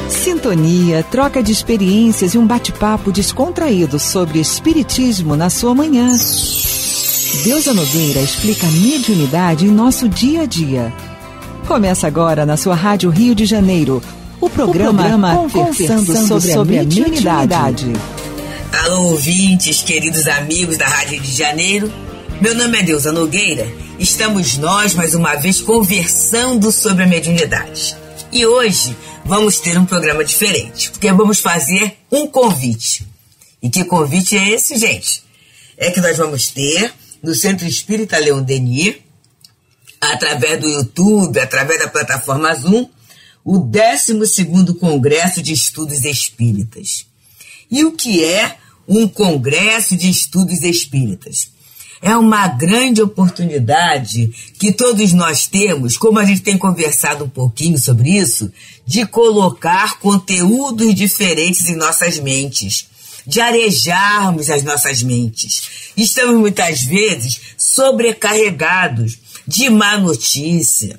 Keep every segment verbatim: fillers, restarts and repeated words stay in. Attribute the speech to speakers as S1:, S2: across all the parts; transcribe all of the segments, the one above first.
S1: Sintonia, troca de experiências e um bate-papo descontraído sobre espiritismo na sua manhã. Deusa Nogueira explica a mediunidade em nosso dia a dia. Começa agora na sua Rádio Rio de Janeiro, o programa, o programa Conversando sobre, sobre a Mediunidade.
S2: Alô, ouvintes, queridos amigos da Rádio Rio de Janeiro. Meu nome é Deusa Nogueira. Estamos nós, mais uma vez, conversando sobre a mediunidade. E hoje vamos ter um programa diferente, porque vamos fazer um convite. E que convite é esse, gente? É que nós vamos ter no Centro Espírita Leon Denis, através do YouTube, através da plataforma Zoom, o décimo segundo Congresso de Estudos Espíritas. E o que é um Congresso de Estudos Espíritas? É uma grande oportunidade que todos nós temos, como a gente tem conversado um pouquinho sobre isso, de colocar conteúdos diferentes em nossas mentes, de arejarmos as nossas mentes. Estamos muitas vezes sobrecarregados de má notícia,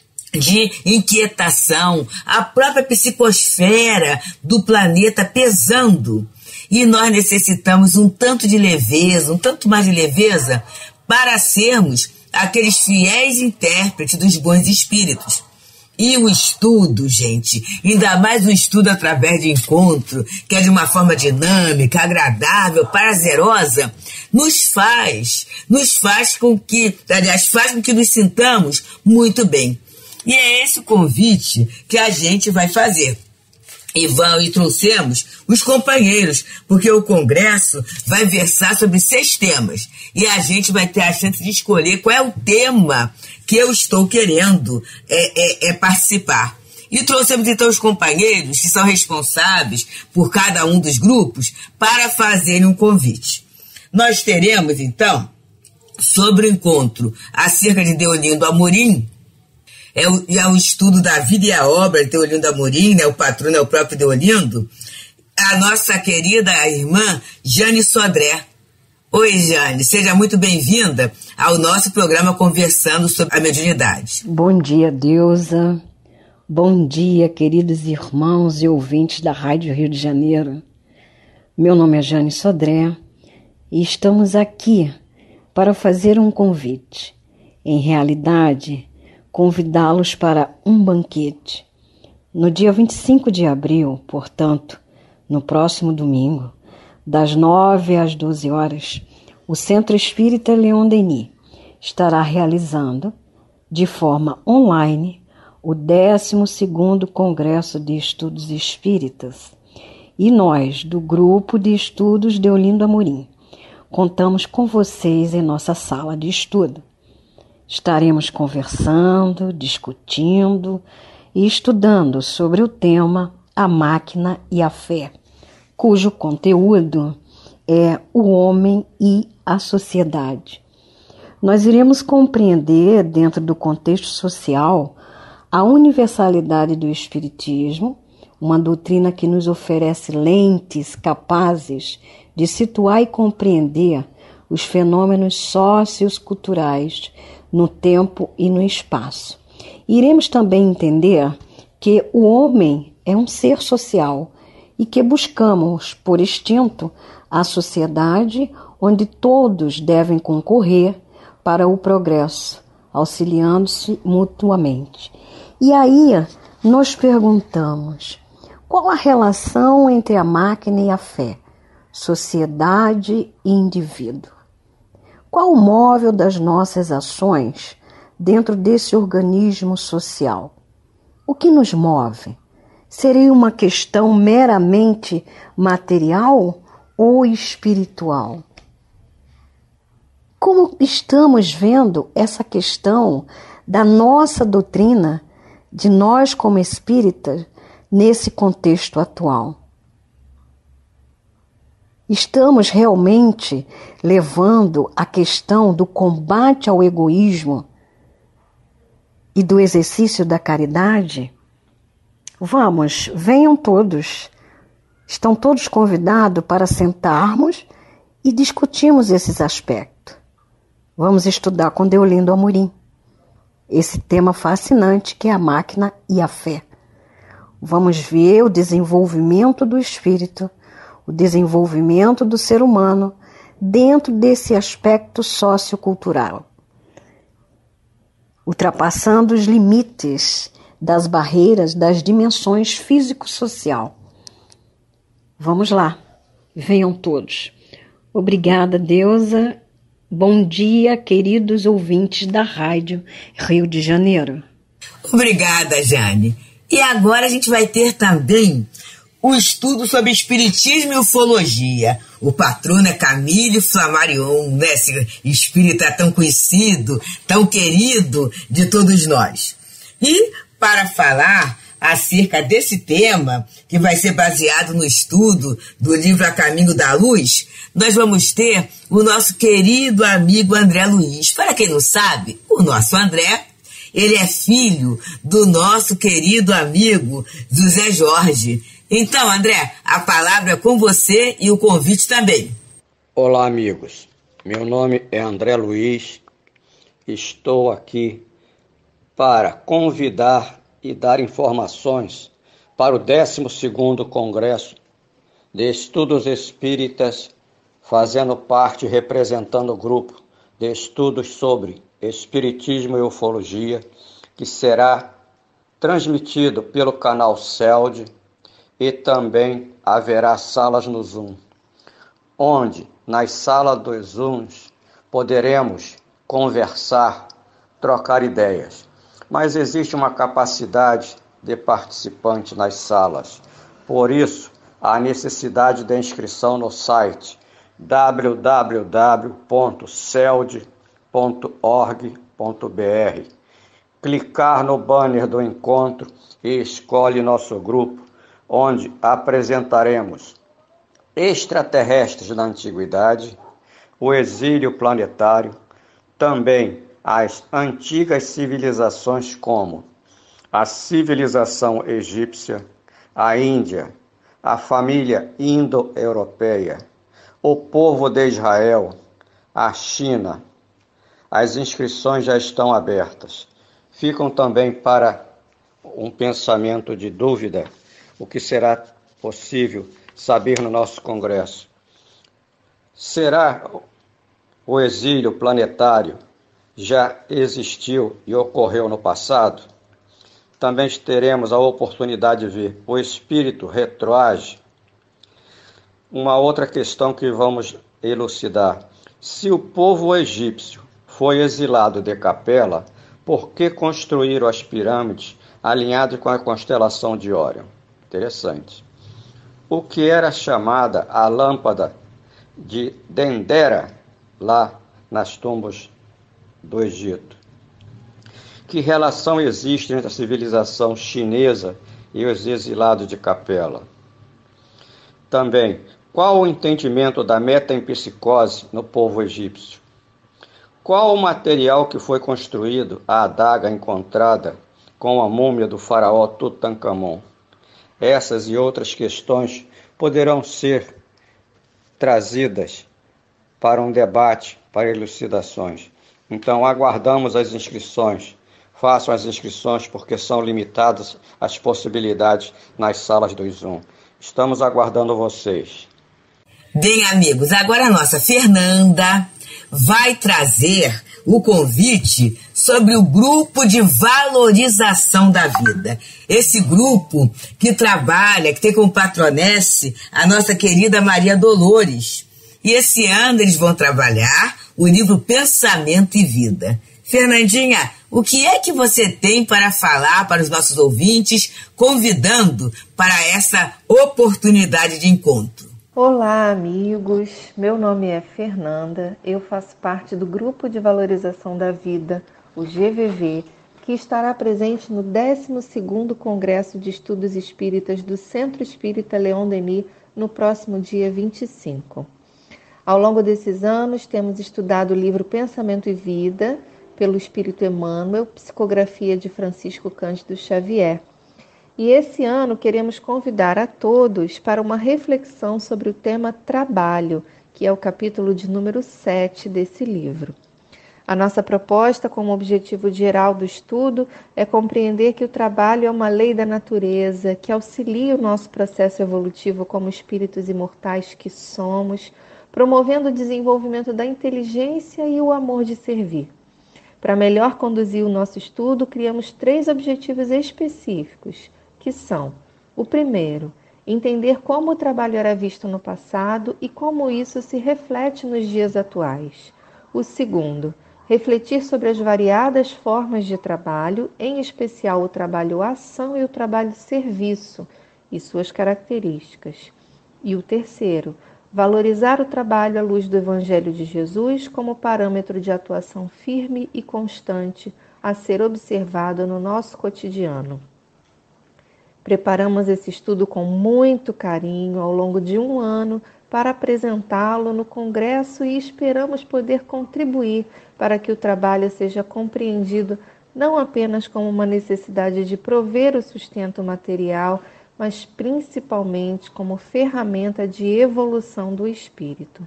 S2: de inquietação, a própria psicosfera do planeta pesando. E nós necessitamos um tanto de leveza, um tanto mais de leveza, para sermos aqueles fiéis intérpretes dos bons espíritos. E o estudo, gente, ainda mais o estudo através de encontro, que é de uma forma dinâmica, agradável, prazerosa, nos faz, nos faz com que, aliás, faz com que nos sintamos muito bem. E é esse o convite que a gente vai fazer. E, vão, e trouxemos os companheiros, porque o Congresso vai versar sobre seis temas. E a gente vai ter a chance de escolher qual é o tema que eu estou querendo é, é, é participar. E trouxemos então os companheiros que são responsáveis por cada um dos grupos para fazerem um convite. Nós teremos então, sobre o encontro acerca de Deolindo Amorim, É o, é o estudo da vida e a obra de Deolindo Amorim, né? O patrono é o próprio Deolindo, a nossa querida irmã Jane Sodré. Oi, Jane, seja muito bem-vinda ao nosso programa Conversando sobre a Mediunidade.
S3: Bom dia, Deusa. Bom dia, queridos irmãos e ouvintes da Rádio Rio de Janeiro. Meu nome é Jane Sodré e estamos aqui para fazer um convite. Em realidade, convidá-los para um banquete. No dia vinte e cinco de abril, portanto, no próximo domingo, das nove às doze horas, o Centro Espírita Leon Denis estará realizando, de forma online, o décimo segundo Congresso de Estudos Espíritas. E nós, do Grupo de Estudos Deolindo Amorim, contamos com vocês em nossa sala de estudo. Estaremos conversando, discutindo e estudando sobre o tema A Máquina e a Fé, cujo conteúdo é o homem e a sociedade. Nós iremos compreender, dentro do contexto social, a universalidade do Espiritismo, uma doutrina que nos oferece lentes capazes de situar e compreender os fenômenos socioculturais no tempo e no espaço. Iremos também entender que o homem é um ser social e que buscamos, por instinto, a sociedade onde todos devem concorrer para o progresso, auxiliando-se mutuamente. E aí nós perguntamos, qual a relação entre a máquina e a fé, sociedade e indivíduo? Qual o móvel das nossas ações dentro desse organismo social? O que nos move? Seria uma questão meramente material ou espiritual? Como estamos vendo essa questão da nossa doutrina, de nós como espíritas, nesse contexto atual? Estamos realmente levando a questão do combate ao egoísmo e do exercício da caridade? Vamos, venham todos. Estão todos convidados para sentarmos e discutirmos esses aspectos. Vamos estudar com Deolindo Amorim esse tema fascinante que é a máquina e a fé. vamos ver o desenvolvimento do espírito, o desenvolvimento do ser humano dentro desse aspecto sociocultural, ultrapassando os limites das barreiras das dimensões físico-social. Vamos lá, venham todos. Obrigada, Deusa. Bom dia, queridos ouvintes da Rádio Rio de Janeiro.
S2: Obrigada, Jane. E agora a gente vai ter também o estudo sobre espiritismo e ufologia. O patrono é Camille Flammarion, né? Esse espírita tão conhecido, tão querido de todos nós. E para falar acerca desse tema, que vai ser baseado no estudo do livro A Caminho da Luz, nós vamos ter o nosso querido amigo André Luiz. Para quem não sabe, o nosso André, ele é filho do nosso querido amigo José Jorge. Então, André, a palavra é com você e o convite também.
S4: Olá, amigos. Meu nome é André Luiz. Estou aqui para convidar e dar informações para o décimo segundo Congresso de Estudos Espíritas, fazendo parte e representando o grupo de estudos sobre Espiritismo e Ufologia, que será transmitido pelo canal C E L D, e também haverá salas no Zoom, onde nas salas dos Zooms poderemos conversar, trocar ideias. Mas existe uma capacidade de participante nas salas. Por isso, há necessidade de inscrição no site w w w ponto celd ponto org ponto b r. Clicar no banner do encontro e escolhe nosso grupo, onde apresentaremos extraterrestres da antiguidade, o exílio planetário, também as antigas civilizações como a civilização egípcia, a Índia, a família indo-europeia, o povo de Israel, a China. As inscrições já estão abertas. Ficam também para um pensamento de dúvida, o que será possível saber no nosso congresso. Será o exílio planetário já existiu e ocorreu no passado? Também teremos a oportunidade de ver o espírito retroage. Uma outra questão que vamos elucidar: se o povo egípcio foi exilado de Capela, por que construíram as pirâmides alinhadas com a constelação de Órion? Interessante. O que era chamada a lâmpada de Dendera, lá nas tumbas do Egito? Que relação existe entre a civilização chinesa e os exilados de Capela? Também, qual o entendimento da metempsicose no povo egípcio? Qual o material que foi construído a adaga encontrada com a múmia do faraó Tutankhamon? Essas e outras questões poderão ser trazidas para um debate, para elucidações. Então, aguardamos as inscrições. Façam as inscrições porque são limitadas as possibilidades nas salas do Zoom. Estamos aguardando vocês.
S2: Bem, amigos, agora a nossa Fernanda vai trazer o convite sobre o grupo de valorização da vida. Esse grupo que trabalha, que tem como patronesse a nossa querida Maria Dolores. E esse ano eles vão trabalhar o livro Pensamento e Vida. Fernandinha, o que é que você tem para falar para os nossos ouvintes, convidando para essa oportunidade de encontro?
S5: Olá, amigos. Meu nome é Fernanda. Eu faço parte do Grupo de Valorização da Vida, o G V V, que estará presente no décimo segundo Congresso de Estudos Espíritas do Centro Espírita Leon Denis no próximo dia vinte e cinco. Ao longo desses anos, temos estudado o livro Pensamento e Vida, pelo Espírito Emmanuel, psicografia de Francisco Cândido Xavier. E esse ano queremos convidar a todos para uma reflexão sobre o tema trabalho, que é o capítulo de número sete desse livro. A nossa proposta, como objetivo geral do estudo, é compreender que o trabalho é uma lei da natureza que auxilia o nosso processo evolutivo como espíritos imortais que somos, promovendo o desenvolvimento da inteligência e o amor de servir. Para melhor conduzir o nosso estudo, criamos três objetivos específicos, que são: o primeiro, entender como o trabalho era visto no passado e como isso se reflete nos dias atuais. O segundo, refletir sobre as variadas formas de trabalho, em especial o trabalho ação e o trabalho serviço e suas características. E o terceiro, valorizar o trabalho à luz do Evangelho de Jesus como parâmetro de atuação firme e constante a ser observado no nosso cotidiano. Preparamos esse estudo com muito carinho ao longo de um ano para apresentá-lo no Congresso e esperamos poder contribuir para que o trabalho seja compreendido não apenas como uma necessidade de prover o sustento material, mas principalmente como ferramenta de evolução do espírito.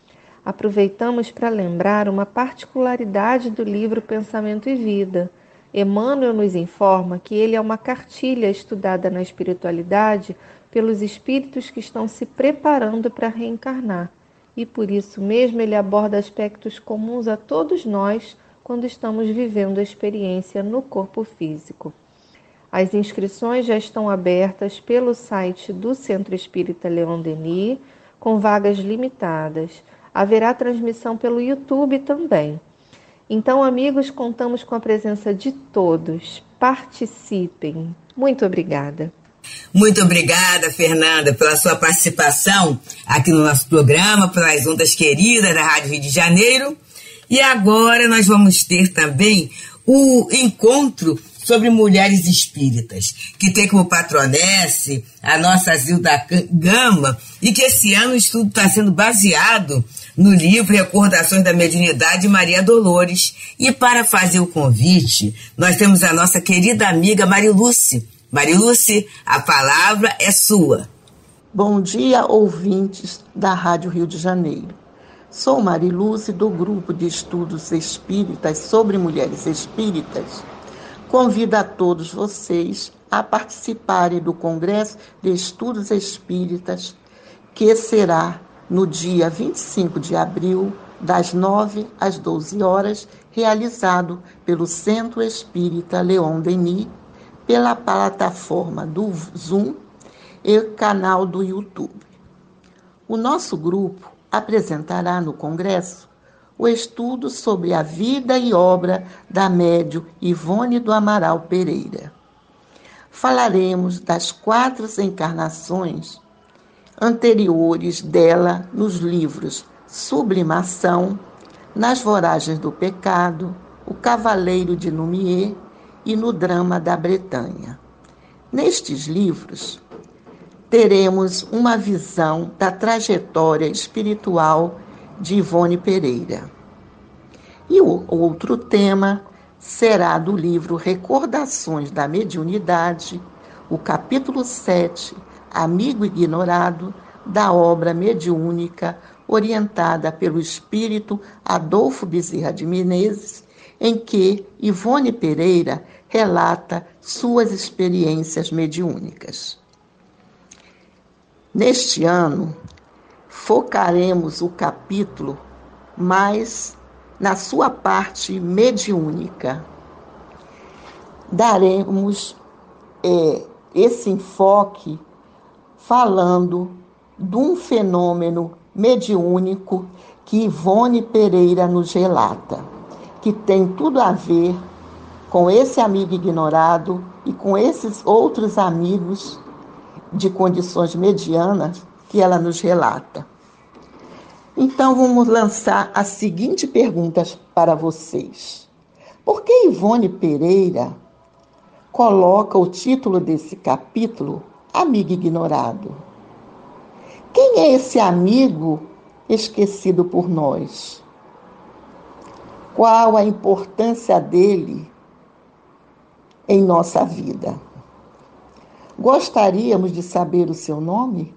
S5: Aproveitamos para lembrar uma particularidade do livro Pensamento e Vida. Emmanuel nos informa que ele é uma cartilha estudada na espiritualidade pelos espíritos que estão se preparando para reencarnar, e por isso mesmo ele aborda aspectos comuns a todos nós quando estamos vivendo a experiência no corpo físico. As inscrições já estão abertas pelo site do Centro Espírita Leon Denis, com vagas limitadas. Haverá transmissão pelo YouTube também. Então, amigos, contamos com a presença de todos. Participem. Muito obrigada.
S2: Muito obrigada, Fernanda, pela sua participação aqui no nosso programa, pelas ondas queridas da Rádio Rio de Janeiro. E agora nós vamos ter também o encontro sobre mulheres espíritas, que tem como patronesse a nossa Zilda Gama, e que esse ano o estudo está sendo baseado no livro Recordações da Mediunidade de Maria Dolores. E para fazer o convite, nós temos a nossa querida amiga Mariluce. Mariluce, a palavra é sua.
S6: Bom dia, ouvintes da Rádio Rio de Janeiro. Sou Mariluce, do Grupo de Estudos Espíritas sobre Mulheres Espíritas. Convido a todos vocês a participarem do Congresso de Estudos Espíritas, que será no dia vinte e cinco de abril, das nove às doze horas, realizado pelo Centro Espírita Leon Denis, pela plataforma do Zoom e canal do YouTube. O nosso grupo apresentará no Congresso o estudo sobre a vida e obra da médium Ivone do Amaral Pereira. Falaremos das quatro encarnações anteriores dela nos livros Sublimação, Nas Voragens do Pecado, O Cavaleiro de Lumière e no Drama da Bretanha. Nestes livros, teremos uma visão da trajetória espiritual de Ivone Pereira. E o outro tema será do livro Recordações da Mediunidade, o capítulo sete, Amigo Ignorado, da obra mediúnica orientada pelo espírito Adolfo Bezerra de Menezes, em que Ivone Pereira relata suas experiências mediúnicas. Neste ano, focaremos o capítulo mais na sua parte mediúnica. Daremos é, esse enfoque falando de um fenômeno mediúnico que Ivone Pereira nos relata, que tem tudo a ver com esse amigo ignorado e com esses outros amigos de condições medianas que ela nos relata. Então, vamos lançar a seguinte pergunta para vocês. Por que Ivone Pereira coloca o título desse capítulo Amigo Ignorado? Quem é esse amigo esquecido por nós? Qual a importância dele em nossa vida? Gostaríamos de saber o seu nome?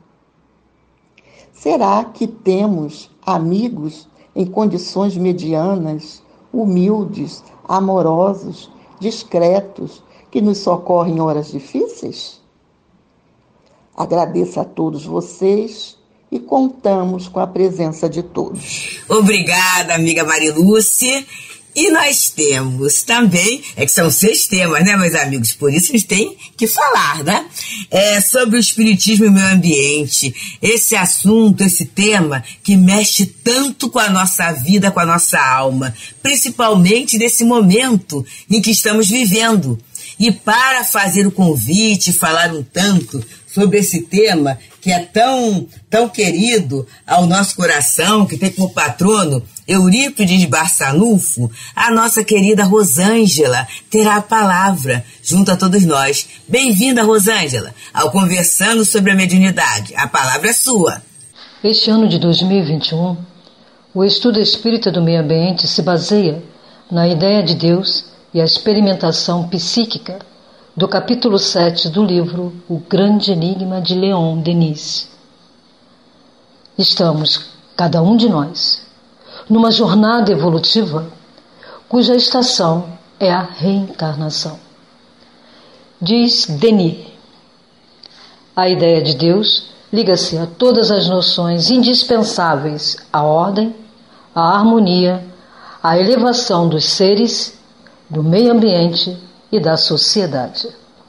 S6: Será que temos amigos em condições medianas humildes, amorosos, discretos, que nos socorrem em horas difíceis? Agradeço a todos vocês e contamos com a presença de todos.
S2: Obrigada, amiga Marilúcia. E nós temos também, é que são seis temas, né, meus amigos? Por isso a gente tem que falar, né? É, sobre o espiritismo e o meio ambiente. Esse assunto, esse tema que mexe tanto com a nossa vida, com a nossa alma. Principalmente nesse momento em que estamos vivendo. E para fazer o convite, falar um tanto sobre esse tema que é tão, tão querido ao nosso coração, que tem como patrono Eurípides Barçanufo, a nossa querida Rosângela terá a palavra junto a todos nós. Bem-vinda, Rosângela, ao Conversando sobre a Mediunidade. A palavra é sua.
S7: Este ano de dois mil e vinte e um, o estudo espírita do meio ambiente se baseia na ideia de Deus e a experimentação psíquica do capítulo sete do livro O Grande Enigma de Leon Denis. Estamos, cada um de nós, numa jornada evolutiva cuja estação é a reencarnação. Diz Denis, a ideia de Deus liga-se a todas as noções indispensáveis à ordem, à harmonia, à elevação dos seres, do meio ambiente e da sociedade.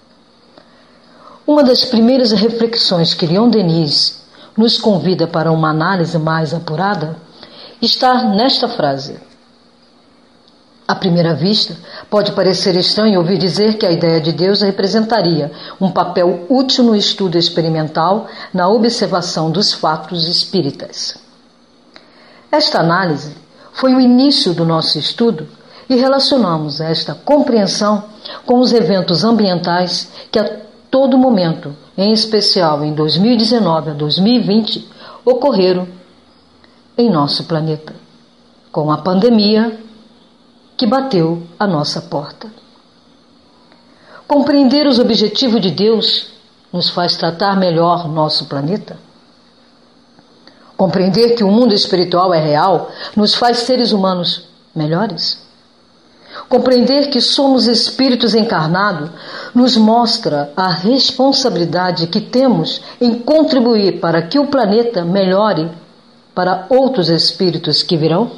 S7: Uma das primeiras reflexões que Leon Denis nos convida para uma análise mais apurada está nesta frase. À primeira vista, pode parecer estranho ouvir dizer que a ideia de Deus representaria um papel útil no estudo experimental, na observação dos fatos espíritas. Esta análise foi o início do nosso estudo e relacionamos esta compreensão com os eventos ambientais que a todo momento, em especial em dois mil e dezenove a dois mil e vinte, ocorreram em nosso planeta, com a pandemia que bateu à nossa porta. Compreender os objetivos de Deus nos faz tratar melhor nosso planeta. Compreender que o mundo espiritual é real nos faz seres humanos melhores. Compreender que somos espíritos encarnados nos mostra a responsabilidade que temos em contribuir para que o planeta melhore para outros espíritos que virão.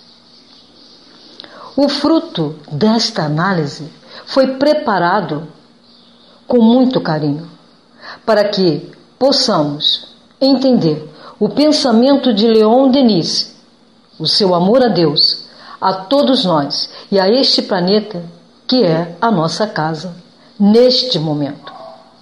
S7: O fruto desta análise foi preparado com muito carinho para que possamos entender o pensamento de Leon Denis, o seu amor a Deus, a todos nós e a este planeta que é a nossa casa neste momento.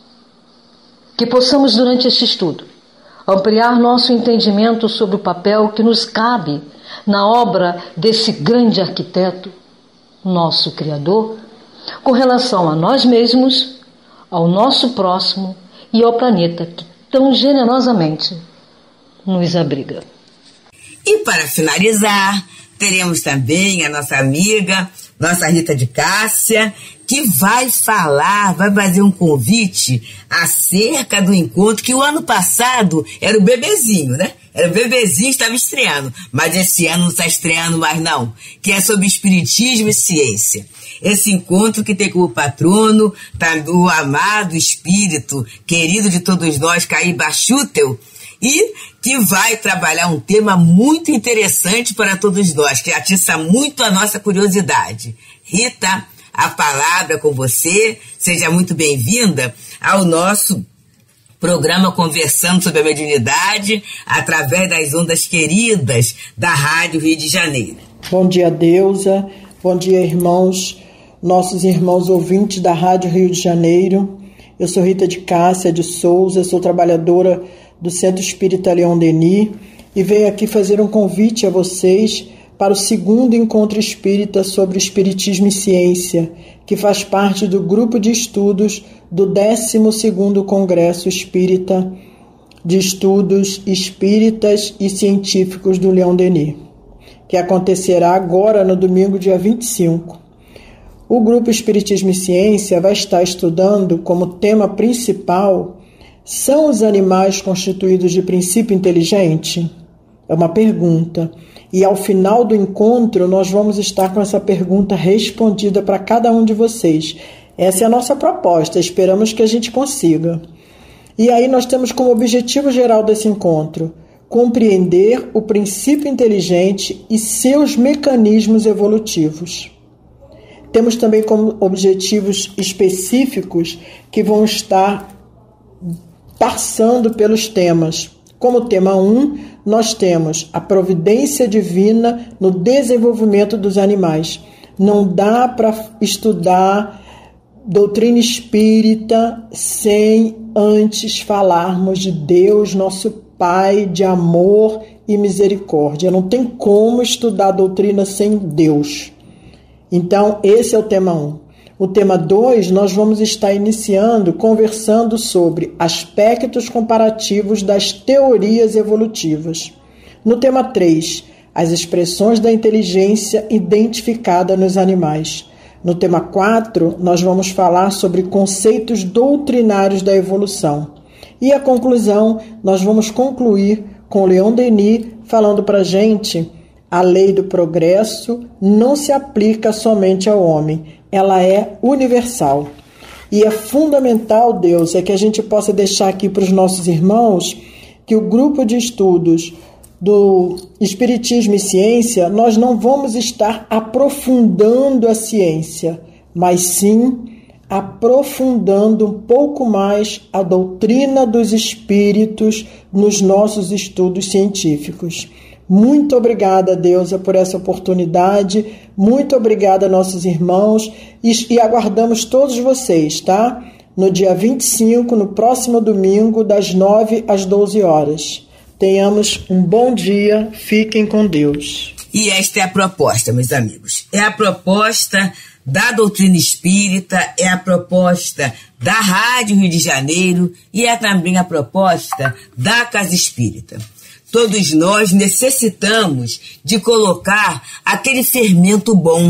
S7: Que possamos, durante este estudo, ampliar nosso entendimento sobre o papel que nos cabe na obra desse grande arquiteto, nosso Criador, com relação a nós mesmos, ao nosso próximo e ao planeta que tão generosamente nos abriga.
S2: E para finalizar, teremos também a nossa amiga, nossa Rita de Cássia, que vai falar, vai fazer um convite acerca do encontro que o ano passado era o bebezinho, né? Era o bebezinho que estava estreando, mas esse ano não está estreando mais não, que é sobre espiritismo e ciência. Esse encontro que tem como patrono tá, o amado espírito, querido de todos nós, Caíba Schutel, e que vai trabalhar um tema muito interessante para todos nós, que atiça muito a nossa curiosidade. Rita, a palavra é com você, seja muito bem-vinda ao nosso programa Conversando sobre a Mediunidade, através das ondas queridas da Rádio Rio de Janeiro.
S8: Bom dia, Deusa, bom dia, irmãos, nossos irmãos ouvintes da Rádio Rio de Janeiro. Eu sou Rita de Cássia de Souza, sou trabalhadora do Centro Espírita Leon Denis e venho aqui fazer um convite a vocês para o segundo encontro espírita sobre Espiritismo e Ciência, que faz parte do grupo de estudos do décimo segundo Congresso Espírita de Estudos Espíritas e Científicos do Leon Denis, que acontecerá agora no domingo, dia vinte e cinco. O grupo Espiritismo e Ciência vai estar estudando como tema principal: são os animais constituídos de princípio inteligente? É uma pergunta. E ao final do encontro, nós vamos estar com essa pergunta respondida para cada um de vocês. Essa é a nossa proposta, esperamos que a gente consiga. E aí nós temos como objetivo geral desse encontro compreender o princípio inteligente e seus mecanismos evolutivos. Temos também como objetivos específicos que vão estar passando pelos temas. Como tema um, nós temos a providência divina no desenvolvimento dos animais. Não dá para estudar doutrina espírita sem antes falarmos de Deus, nosso Pai, de amor e misericórdia. Não tem como estudar doutrina sem Deus. Então, esse é o tema um. O tema dois, nós vamos estar iniciando conversando sobre aspectos comparativos das teorias evolutivas. No tema três, as expressões da inteligência identificada nos animais. No tema quatro, nós vamos falar sobre conceitos doutrinários da evolução. E a conclusão, nós vamos concluir com Leon Denis falando para a gente: a lei do progresso não se aplica somente ao homem, ela é universal. E é fundamental, Deus, é que a gente possa deixar aqui para os nossos irmãos que o grupo de estudos do Espiritismo e Ciência, nós não vamos estar aprofundando a ciência, mas sim aprofundando um pouco mais a doutrina dos espíritos nos nossos estudos científicos. Muito obrigada, Deusa, por essa oportunidade. Muito obrigada, nossos irmãos. E, e aguardamos todos vocês, tá? No dia vinte e cinco, no próximo domingo, das nove às doze horas. Tenhamos um bom dia. Fiquem com Deus.
S2: E esta é a proposta, meus amigos. É a proposta da doutrina espírita, é a proposta da Rádio Rio de Janeiro e é também a proposta da Casa Espírita. Todos nós necessitamos de colocar aquele fermento bom.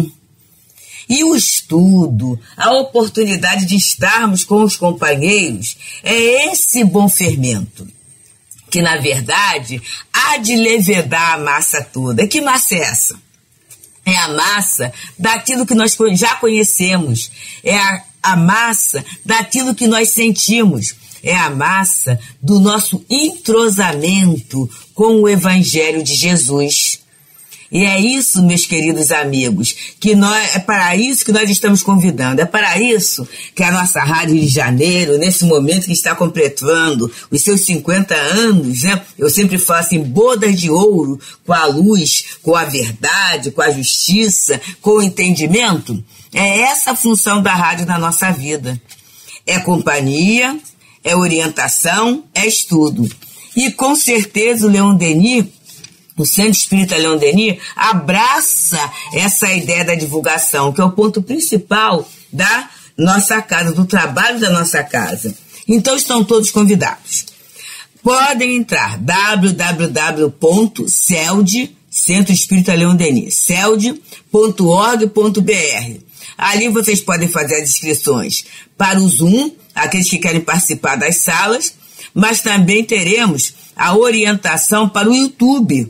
S2: E o estudo, a oportunidade de estarmos com os companheiros, é esse bom fermento, que na verdade há de levedar a massa toda. Que massa é essa? É a massa daquilo que nós já conhecemos, é a, a massa daquilo que nós sentimos, é a massa do nosso entrosamento com o Evangelho de Jesus. E é isso, meus queridos amigos, que nós, é para isso que nós estamos convidando, é para isso que a nossa Rádio Rio de Janeiro, nesse momento que está completando os seus cinquenta anos, né? Eu sempre falo assim, bodas de ouro, com a luz, com a verdade, com a justiça, com o entendimento. É essa a função da rádio na nossa vida. É companhia, é orientação, é estudo. E com certeza o Leon Denis, o Centro Espírita Leon Denis, abraça essa ideia da divulgação, que é o ponto principal da nossa casa, do trabalho da nossa casa. Então estão todos convidados. Podem entrar, w w w ponto celd, Centro Espírita Leon Denis, celd ponto org ponto b r. Ali vocês podem fazer as inscrições para o Zoom, aqueles que querem participar das salas, mas também teremos a orientação para o YouTube.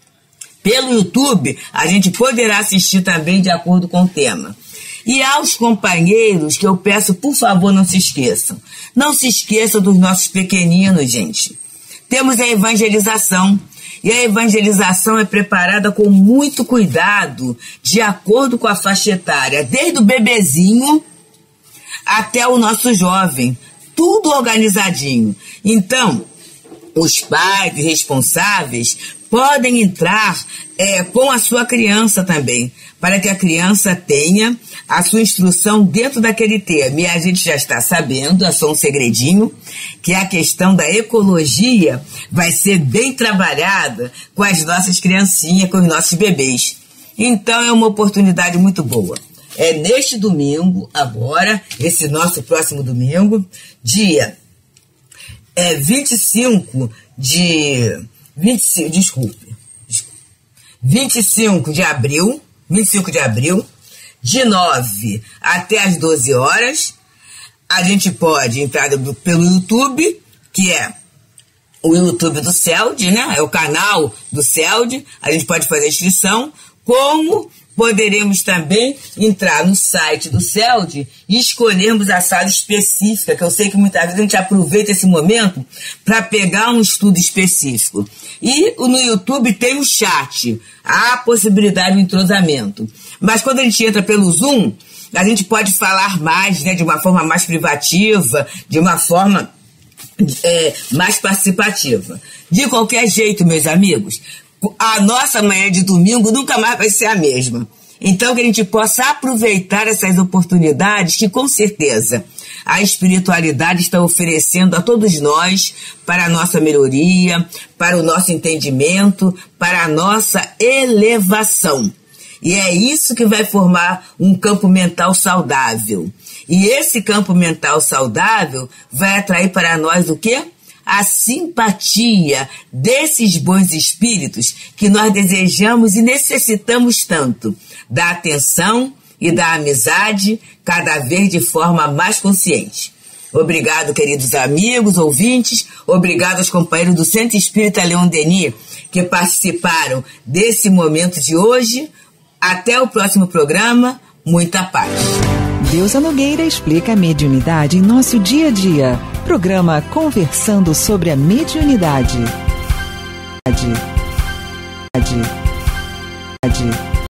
S2: Pelo YouTube, a gente poderá assistir também de acordo com o tema. E aos companheiros que eu peço, por favor, não se esqueçam. Não se esqueçam dos nossos pequeninos, gente. Temos a evangelização. E a evangelização é preparada com muito cuidado, de acordo com a faixa etária, desde o bebezinho até o nosso jovem. Tudo organizadinho. Então, os pais responsáveis podem entrar é, com a sua criança também, para que a criança tenha a sua instrução dentro daquele tema. E a gente já está sabendo, é só um segredinho, que a questão da ecologia vai ser bem trabalhada com as nossas criancinhas, com os nossos bebês. Então é uma oportunidade muito boa. É neste domingo, agora, esse nosso próximo domingo, dia é, vinte e cinco de... vinte e cinco, desculpe, desculpe, vinte e cinco de abril, vinte e cinco de abril, de nove até as doze horas, a gente pode entrar pelo YouTube, que é o YouTube do C E L D, né? É o canal do C E L D, a gente pode fazer a inscrição, como poderemos também entrar no site do C E L D e escolhermos a sala específica, que eu sei que muitas vezes a gente aproveita esse momento para pegar um estudo específico. E no YouTube tem o chat, há a possibilidade do entrosamento. Mas quando a gente entra pelo Zoom, a gente pode falar mais, né, de uma forma mais privativa, de uma forma é, mais participativa. De qualquer jeito, meus amigos, a nossa manhã de domingo nunca mais vai ser a mesma. Então, que a gente possa aproveitar essas oportunidades que, com certeza, a espiritualidade está oferecendo a todos nós para a nossa melhoria, para o nosso entendimento, para a nossa elevação. E é isso que vai formar um campo mental saudável. E esse campo mental saudável vai atrair para nós o quê? A simpatia desses bons espíritos que nós desejamos e necessitamos tanto, da atenção e da amizade, cada vez de forma mais consciente. Obrigado, queridos amigos, ouvintes, obrigado aos companheiros do Centro Espírita Leon Denis que participaram desse momento de hoje. Até o próximo programa, muita paz.
S1: Deusa Nogueira explica a mediunidade em nosso dia a dia. Programa Conversando sobre a Mediunidade. Adi. Adi. Adi.